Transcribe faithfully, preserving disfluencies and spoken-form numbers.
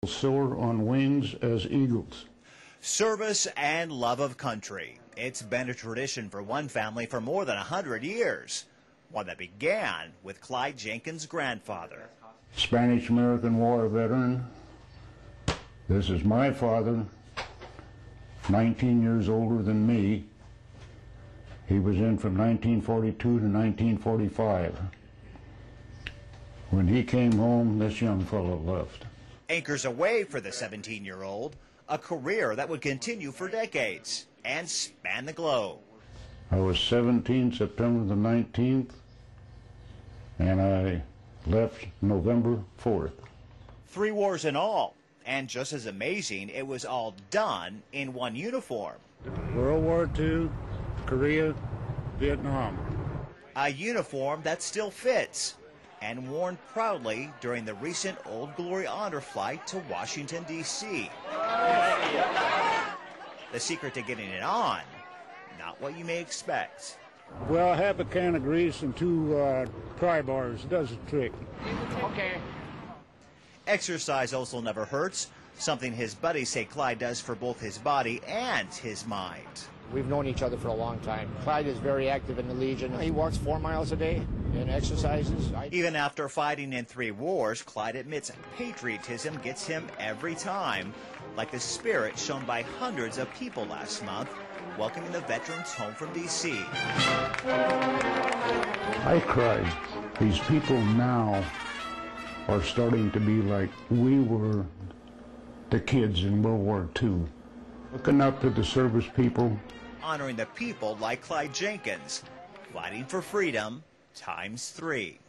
Soar on wings as eagles. Service and love of country. It's been a tradition for one family for more than a hundred years. One that began with Clyde Jenkins' grandfather. Spanish-American War veteran. This is my father, nineteen years older than me. He was in from nineteen forty-two to nineteen forty-five. When he came home, this young fellow left. Anchors away for the seventeen-year-old, a career that would continue for decades and span the globe. I was seventeen, September the nineteenth, and I left November fourth. Three wars in all, and just as amazing, it was all done in one uniform. World War Two, Korea, Vietnam. A uniform that still fits and worn proudly during the recent Old Glory honor flight to Washington, D C The secret to getting it on, not what you may expect. Well, half a can of grease and two uh, pry bars does the trick. Okay. Exercise also never hurts, something his buddies say Clyde does for both his body and his mind. We've known each other for a long time. Clyde is very active in the Legion. He walks four miles a day and exercises. Even after fighting in three wars, Clyde admits patriotism gets him every time, like the spirit shown by hundreds of people last month welcoming the veterans home from D C I cried. These people now are starting to be like we were the kids in World War Two. Looking up to the service people. Honoring the people like Clyde Jenkins, fighting for freedom times three.